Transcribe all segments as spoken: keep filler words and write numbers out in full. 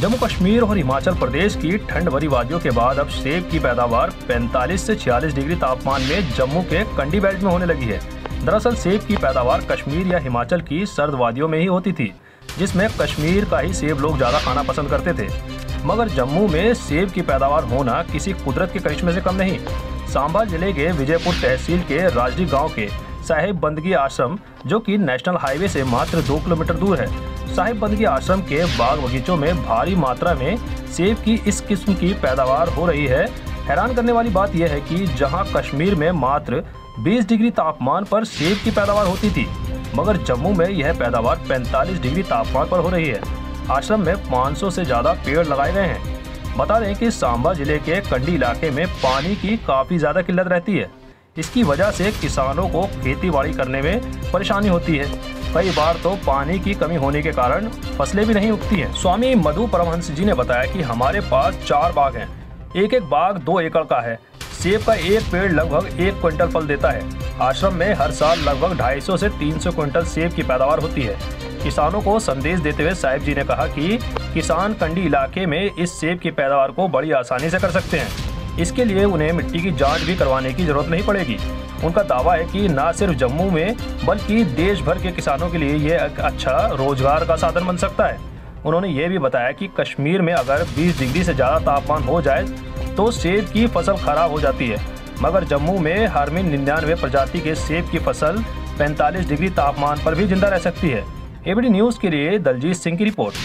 जम्मू कश्मीर और हिमाचल प्रदेश की ठंड भरी वादियों के बाद अब सेब की पैदावार पैंतालीस से छियालीस डिग्री तापमान में जम्मू के कंडी बेल्ट में होने लगी है। दरअसल सेब की पैदावार कश्मीर या हिमाचल की सर्द वादियों में ही होती थी, जिसमें कश्मीर का ही सेब लोग ज़्यादा खाना पसंद करते थे। मगर जम्मू में सेब की पैदावार होना किसी कुदरत के करिश्मे से कम नहीं। सांबा जिले के विजयपुर तहसील के राजडी गाँव के साहिब बंदगी आश्रम, जो कि नेशनल हाईवे से मात्र दो किलोमीटर दूर है, साहिब बंदगी आश्रम के बाग बगीचों में भारी मात्रा में सेब की इस किस्म की पैदावार हो रही है। हैरान करने वाली बात यह है कि जहां कश्मीर में मात्र बीस डिग्री तापमान पर सेब की पैदावार होती थी, मगर जम्मू में यह पैदावार पैंतालीस डिग्री तापमान पर हो रही है। आश्रम में पाँच सौ से ज़्यादा पेड़ लगाए गए हैं। बता दें कि सांबा जिले के कंडी इलाके में पानी की काफ़ी ज़्यादा किल्लत रहती है। इसकी वजह से किसानों को खेती बाड़ी करने में परेशानी होती है। कई बार तो पानी की कमी होने के कारण फसलें भी नहीं उगती हैं। स्वामी मधु परमहंस जी ने बताया कि हमारे पास चार बाग हैं। एक एक बाग दो एकड़ का है। सेब का एक पेड़ लगभग एक क्विंटल फल देता है। आश्रम में हर साल लगभग ढाई सौ से तीन सौ क्विंटल सेब की पैदावार होती है। किसानों को संदेश देते हुए साहिब जी ने कहा कि किसान कंडी इलाके में इस सेब की पैदावार को बड़ी आसानी से कर सकते हैं। इसके लिए उन्हें मिट्टी की जांच भी करवाने की जरूरत नहीं पड़ेगी। उनका दावा है कि न सिर्फ जम्मू में बल्कि देश भर के किसानों के लिए ये एक अच्छा रोजगार का साधन बन सकता है। उन्होंने ये भी बताया कि कश्मीर में अगर बीस डिग्री से ज़्यादा तापमान हो जाए तो सेब की फसल खराब हो जाती है, मगर जम्मू में हार्मिन निन्यानवे प्रजाति के सेब की फसल पैंतालीस डिग्री तापमान पर भी जिंदा रह सकती है। एबीडी न्यूज़ के लिए दलजीत सिंह की रिपोर्ट।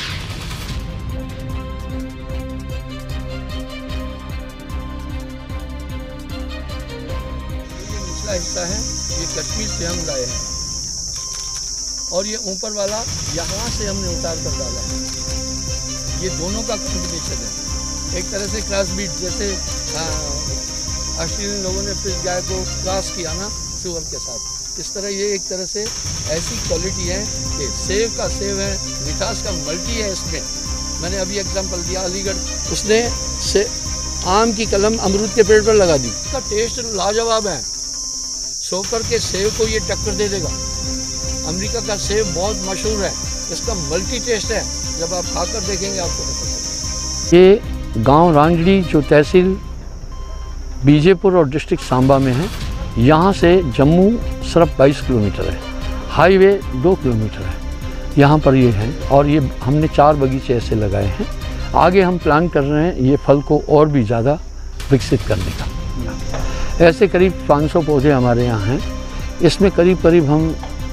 हिस्सा है ये कश्मीर से हम लाए हैं और ये ऊपर वाला यहाँ से हमने उतार कर डाला है। ये दोनों का कॉम्बिनेशन है। एक तरह से क्रॉस बीट, जैसे ऑस्ट्रेलियन लोगों ने फिर गाय को क्रॉस किया ना सुअर के साथ, इस तरह ये एक तरह से ऐसी क्वालिटी है कि सेब का सेब है, मिठास का मल्टी है इसमें। मैंने अभी एग्जाम्पल दिया, अलीगढ़ उसने से आम की कलम अमरूद के पेड़ पर लगा दी। इसका टेस्ट लाजवाब है। सोकर के सेब को ये टक्कर दे देगा। अमेरिका का सेब बहुत मशहूर है, इसका मल्टी टेस्ट है। जब आप खाकर देखेंगे आपको पता चलेगा। ये गांव रांजड़ी जो तहसील बीजेपुर और डिस्ट्रिक्ट सांबा में है, यहाँ से जम्मू सिर्फ बाईस किलोमीटर है, हाईवे दो किलोमीटर है। यहाँ पर ये है और ये हमने चार बगीचे ऐसे लगाए हैं। आगे हम प्लान कर रहे हैं ये फल को और भी ज़्यादा विकसित करने का। ऐसे करीब पाँच सौ पौधे हमारे यहाँ हैं। इसमें करीब करीब हम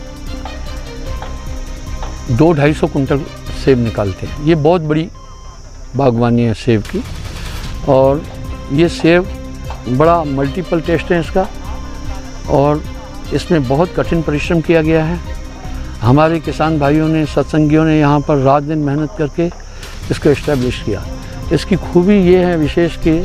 दो ढाई सौ कुंटल सेब निकालते हैं। ये बहुत बड़ी बागवानी है सेब की और ये सेब बड़ा मल्टीपल टेस्ट है इसका और इसमें बहुत कठिन परिश्रम किया गया है। हमारे किसान भाइयों ने, सत्संगियों ने यहाँ पर रात दिन मेहनत करके इसको इस्टेब्लिश किया। इसकी खूबी ये है विशेष कि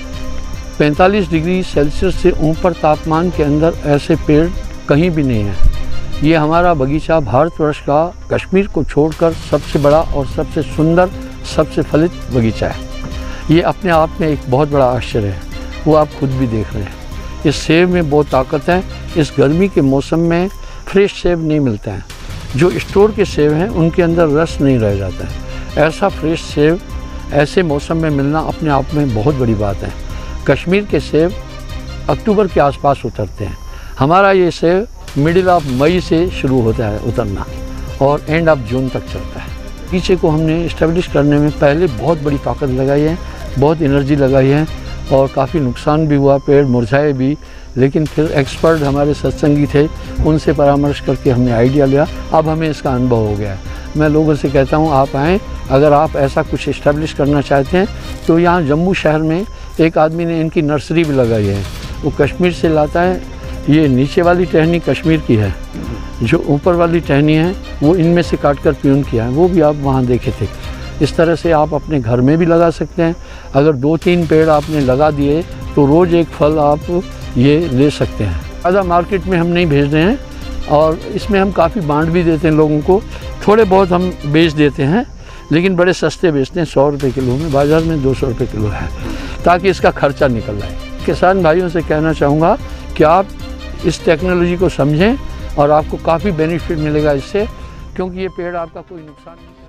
पैंतालीस डिग्री सेल्सियस से ऊपर तापमान के अंदर ऐसे पेड़ कहीं भी नहीं है। ये हमारा बगीचा भारतवर्ष का कश्मीर को छोड़कर सबसे बड़ा और सबसे सुंदर, सबसे फलित बगीचा है। ये अपने आप में एक बहुत बड़ा आश्चर्य है, वो आप खुद भी देख रहे हैं। इस सेब में बहुत ताकत है। इस गर्मी के मौसम में फ्रेश सेब नहीं मिलता है। जो स्टोर के सेब हैं उनके अंदर रस नहीं रह जाता है। ऐसा फ्रेश सेब ऐसे मौसम में मिलना अपने आप में बहुत बड़ी बात है। कश्मीर के सेब अक्टूबर के आसपास उतरते हैं। हमारा ये सेब मिडिल ऑफ मई से शुरू होता है उतरना और एंड ऑफ जून तक चलता है। पीछे को हमने इस्टेब्लिश करने में पहले बहुत बड़ी ताकत लगाई है, बहुत एनर्जी लगाई है और काफ़ी नुकसान भी हुआ, पेड़ मुरझाए भी। लेकिन फिर एक्सपर्ट हमारे सत्संगी थे, उनसे परामर्श करके हमने आइडिया लिया। अब हमें इसका अनुभव हो गया है। मैं लोगों से कहता हूँ आप आएँ, अगर आप ऐसा कुछ इस्टेब्लिश करना चाहते हैं तो यहाँ जम्मू शहर में एक आदमी ने इनकी नर्सरी भी लगाई है। वो कश्मीर से लाता है। ये नीचे वाली टहनी कश्मीर की है, जो ऊपर वाली टहनी है वो इनमें से काट कर प्यून किया है, वो भी आप वहाँ देखे थे। इस तरह से आप अपने घर में भी लगा सकते हैं। अगर दो तीन पेड़ आपने लगा दिए तो रोज़ एक फल आप ये ले सकते हैं। ज़्यादा मार्केट में हम नहीं भेज रहे हैं और इसमें हम काफ़ी बांट भी देते हैं लोगों को। थोड़े बहुत हम बेच देते हैं, लेकिन बड़े सस्ते बेचते हैं। सौ रुपये किलो में, बाज़ार में दो सौ रुपये किलो है, ताकि इसका खर्चा निकल आए। किसान भाइयों से कहना चाहूँगा कि आप इस टेक्नोलॉजी को समझें और आपको काफ़ी बेनिफिट मिलेगा इससे, क्योंकि ये पेड़ आपका कोई नुकसान नहीं